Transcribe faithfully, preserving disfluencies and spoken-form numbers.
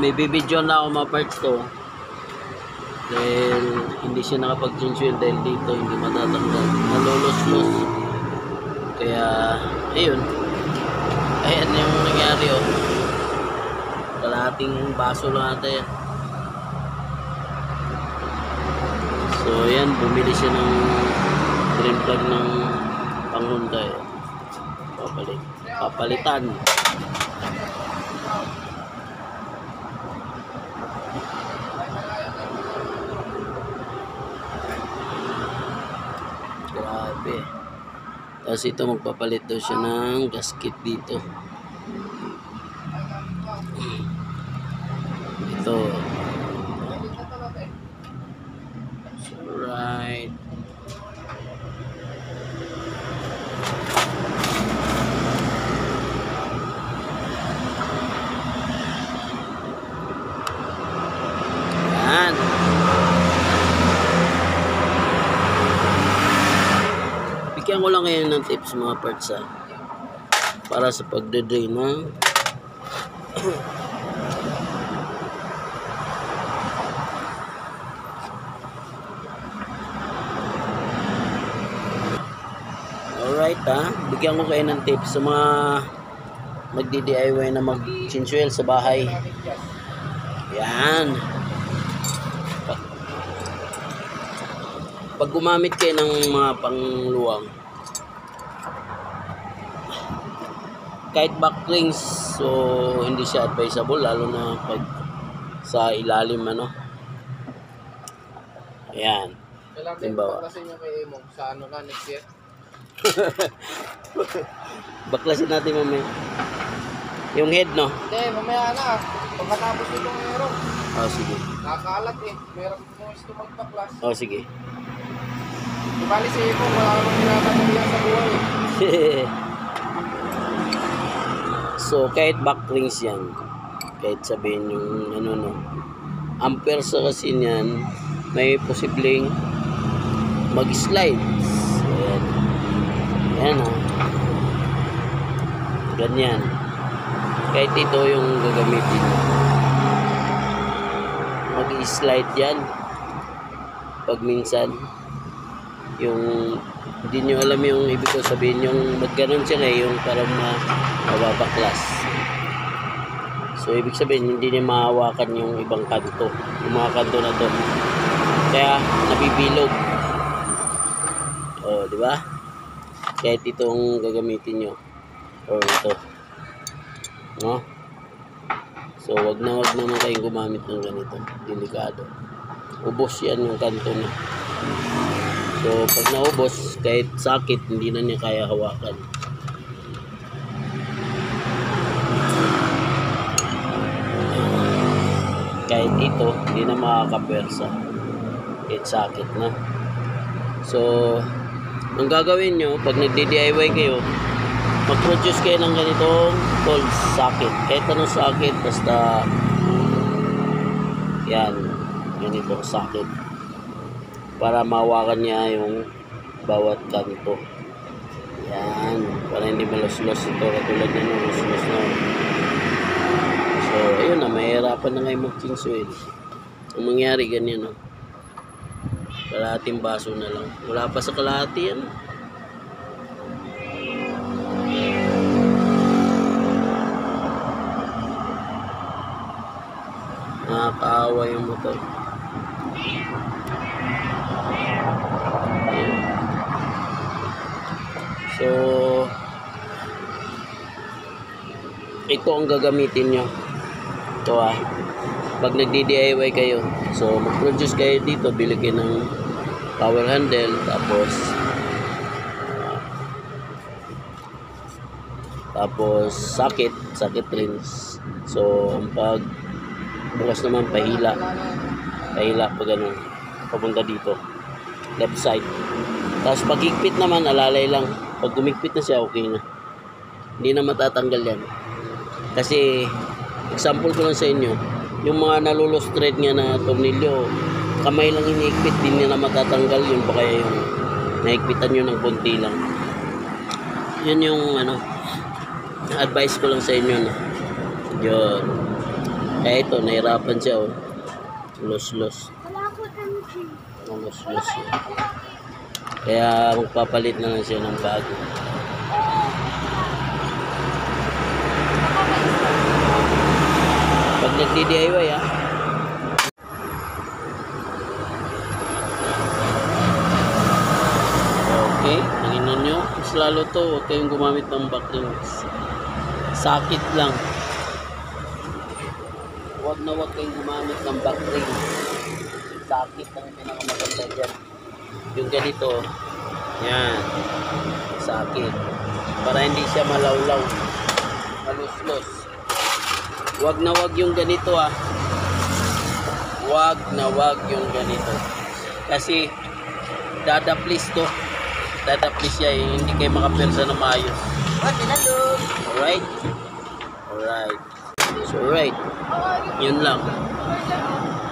may bibidyo na ako mga parts to. Dahil hindi siya nakapag-change oil dahil dito hindi matatanggal. Nalolos-los. Kaya, ayun. Ayan yung nangyari oh. Kalahating baso lang natin yan. So, ayan. Bumili siya ng drain plug ng pang Honda eh. Papalit. Papalitan. Grabe. Tapos ito magpapalit daw siya ng gasket dito. Ito. Right. Yan. Bigyan ko lang ngayon ng tips mga parts ha, para sa pagde-drain ng alright ha, bigyan ko kayo ng tips sa mga magdi-D I Y na mag-change oil sa bahay. Yan. Pag gumamit kayo ng mga pangluwang, kahit backrings, so hindi siya advisable lalo na pag sa ilalim ano. Ayan. Timbawa. Baklasin nyo kay Emo sa ano na next year. Baklasin natin mamaya. Yung head no? Hindi, mamaya na. Pagkatapos itong meron. Oh sige. Nakakalat eh. Meron mo gusto magpaklas. Oh sige. Bali si Emo, wala namang pinapatuloyan sa buhay eh. So kahit backrings yan, kahit sabihin yung ano no, ampere sa kasi niyan, may posibleng mag-slide. Ayan. Ayan ha. Ganyan. Kahit ito yung gagamitin. Mag-slide yan. Pag minsan, yung hindi nyo alam yung ibig ko sabihin, yung magganon siya ngayon yung parang mababaklas. So ibig sabihin hindi niya mahawakan yung ibang kanto, yung mga kanto na to, kaya nabibilog. Oh, di ba? Kahit itong gagamitin nyo or ito, no? So wag na wag naman kayong gumamit ng ganito, delikado. Ubos yan yung kanto na. So, pag naubos, kahit sakit, hindi na niya kaya hawakan. Kahit ito, hindi na makakapersa. Kahit sakit na. So, ang gagawin nyo, pag nagdi-D I Y kayo, mag-produce kayo ng ganitong called socket. Kahit anong socket, basta yan, ganitong socket. Para mahawakan niya yung bawat kanto. Yan. Para hindi malos-los ito. Katulad niya nung los-los na. So, ayun na. Mahirapan na ngayon mag-change oil. Ang mangyari ganyan, no? Kalahating baso na lang. Wala pa sa kalahati yan. Nakakaawa yung motor. So, ito ang gagamitin nyo. Ito ah. Pag nagdi-D I Y kayo, so mag-produce kayo dito, bili kayo ng power handle, tapos uh, tapos socket, socket rings. So, ang pag bukas naman, pahila. Pahila pa ganun. Papunta dito. Left side. Tapos pag higpit naman, alalay lang. Pag gumigpit na siya, okay na. Hindi na matatanggal yan. Kasi, example ko lang sa inyo, yung mga nalulos thread nga na tornilyo, kamay lang hinihigpit, hindi na matatanggal yun. Baka yung nahigpitan nyo ng konti lang. Yun yung ano, advice ko lang sa inyo na. Yun. Eh ito, nahirapan siya oh. Los-los. Wala ko M G. Los-los. Kaya magpapalit na lang siya ng bago. Pag nagdi-D I Y ah. Okay, tingnan nyo. Mas lalo to, huwag kayong gumamit ng backrings. Sakit lang. Huwag na huwag kayong gumamit ng backrings. Sakit ang pinakamaganda dyan. Yung ganito, yan. Sakit. Para hindi siya malawlaw. Maluslos. Huwag na huwag yung ganito ah. Huwag na huwag yung ganito. Kasi, dadaplis to. Dadaplis siya eh. Hindi kayo makapersa na maayos. Alright? Alright. So, alright. Yun lang.